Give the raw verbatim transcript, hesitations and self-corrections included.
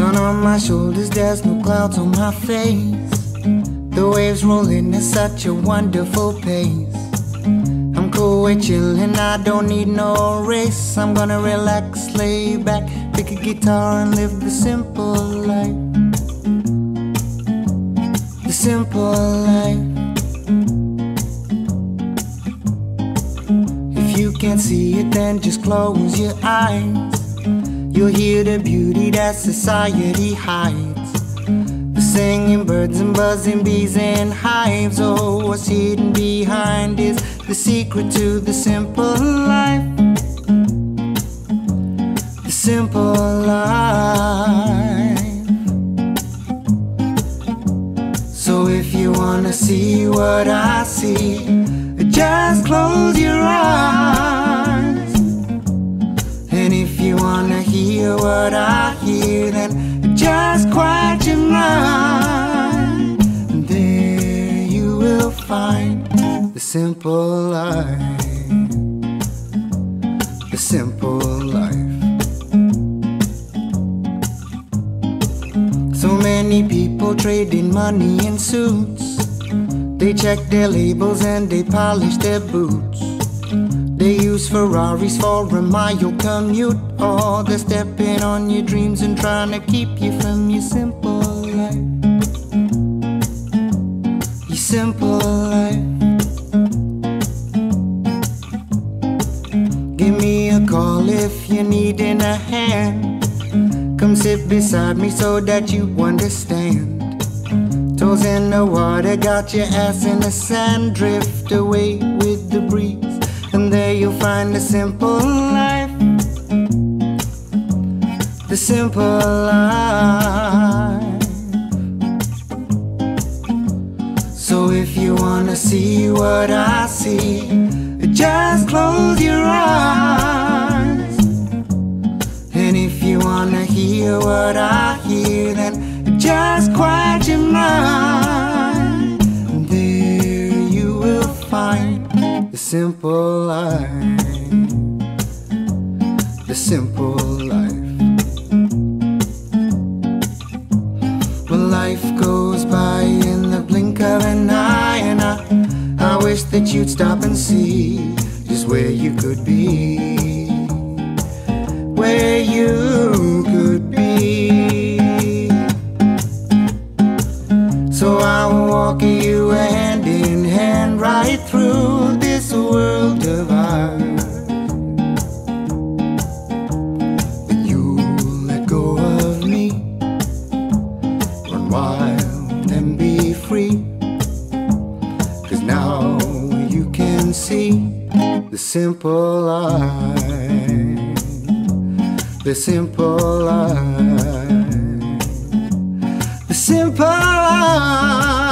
Sun on my shoulders, there's no clouds on my face. The waves rolling at such a wonderful pace. I'm cool with chillin', I don't need no race. I'm gonna relax, lay back, pick a guitar and live the simple life. The simple life. If you can't see it, then just close your eyes. You'll hear the beauty that society hides. The singing birds and buzzing bees and hives. Oh, what's hidden behind is the secret to the simple life. The simple life. So if you wanna see what I see, just close your eyes. And if you wanna hear what I hear, then just quiet your mind. And there you will find the simple life. The simple life. So many people trading money in suits. They check their labels and they polish their boots. They use Ferraris for a mile commute. Oh, they're stepping on your dreams and trying to keep you from your simple life. Your simple life. Give me a call if you're needing a hand. Come sit beside me so that you understand. Toes in the water, got your ass in the sand. Drift away with the breeze, and there you'll find the simple life. The simple life. So if you wanna see what I see, just close your eyes. And if you wanna hear what I hear, then just quiet your mind. And there you will find the simple life. The simple life. Well, life goes by in the blink of an eye, and I, I wish that you'd stop and see just where you could be. Where you could be. So I will walk you hand in hand right through this world of ours. And you let go of me, run wild and be free. 'Cause now you can see the simple life. The simple life. The simple life.